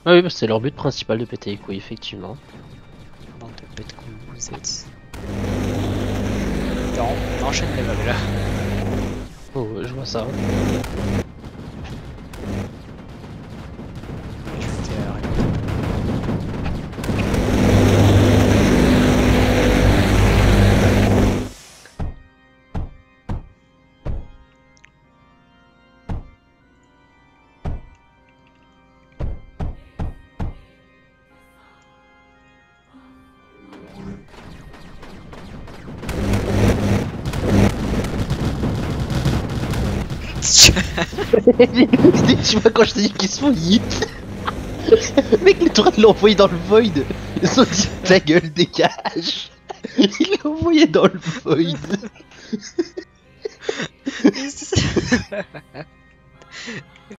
Ah oui, bah, c'est leur but principal de péter les couilles, effectivement. Bande de bêtes que vous êtes. Non, on enchaîne les vagues là. Oh, ouais, je vois ça. Je vais t'aider à rien. Tu vois, quand je t'ai dit qu'ils se font hit, mec, les tourelles l'ont envoyé dans le void. Ils se sont dit, ta gueule, dégage. Ils l'ont envoyé dans le void.